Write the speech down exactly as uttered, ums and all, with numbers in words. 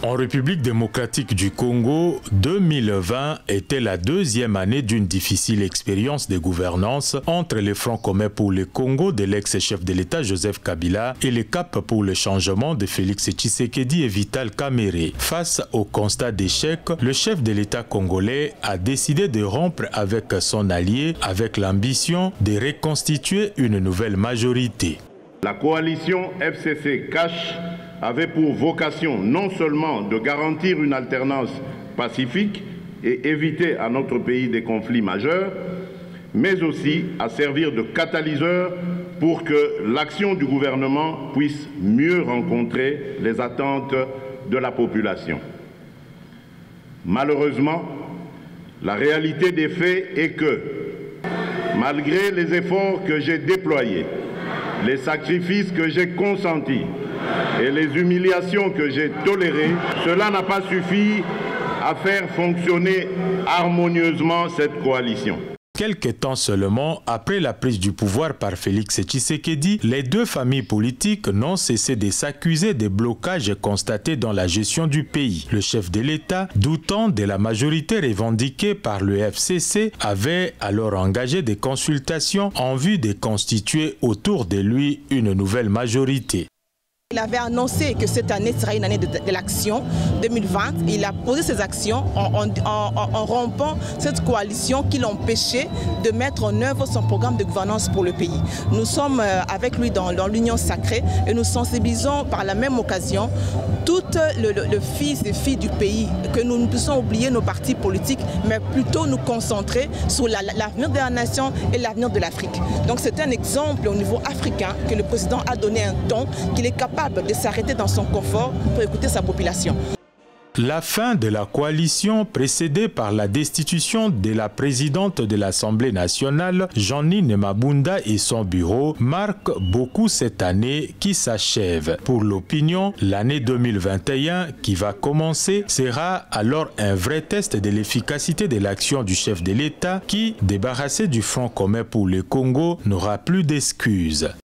En République démocratique du Congo, deux mille vingt était la deuxième année d'une difficile expérience de gouvernance entre les Front commun pour le Congo de l'ex-chef de l'État Joseph Kabila et le Cap pour le changement de Félix Tshisekedi et Vital Kamerhe. Face au constat d'échec, le chef de l'État congolais a décidé de rompre avec son allié avec l'ambition de reconstituer une nouvelle majorité. La coalition F C C cache avait pour vocation non seulement de garantir une alternance pacifique et éviter à notre pays des conflits majeurs, mais aussi à servir de catalyseur pour que l'action du gouvernement puisse mieux rencontrer les attentes de la population. Malheureusement, la réalité des faits est que, malgré les efforts que j'ai déployés, les sacrifices que j'ai consentis et les humiliations que j'ai tolérées, cela n'a pas suffi à faire fonctionner harmonieusement cette coalition. Quelque temps seulement après la prise du pouvoir par Félix Tshisekedi, les deux familles politiques n'ont cessé de s'accuser des blocages constatés dans la gestion du pays. Le chef de l'État, doutant de la majorité revendiquée par le F C C, avait alors engagé des consultations en vue de constituer autour de lui une nouvelle majorité. Il avait annoncé que cette année sera une année de, de l'action deux mille vingt. Il a posé ses actions en, en, en, en rompant cette coalition qui l'empêchait de mettre en œuvre son programme de gouvernance pour le pays. Nous sommes avec lui dans, dans l'Union sacrée et nous sensibilisons par la même occasion tous le, le, le fils et filles du pays, que nous ne puissions oublier nos partis politiques, mais plutôt nous concentrer sur l'avenir de la nation et l'avenir de l'Afrique. Donc c'est un exemple au niveau africain que le président a donné un ton qu'il est capable de s'arrêter dans son confort pour écouter sa population. La fin de la coalition, précédée par la destitution de la présidente de l'Assemblée nationale, Jeanine Mabunda et son bureau, marque beaucoup cette année qui s'achève. Pour l'opinion, l'année deux mille vingt et un qui va commencer sera alors un vrai test de l'efficacité de l'action du chef de l'État qui, débarrassé du Front commun pour le Congo, n'aura plus d'excuses.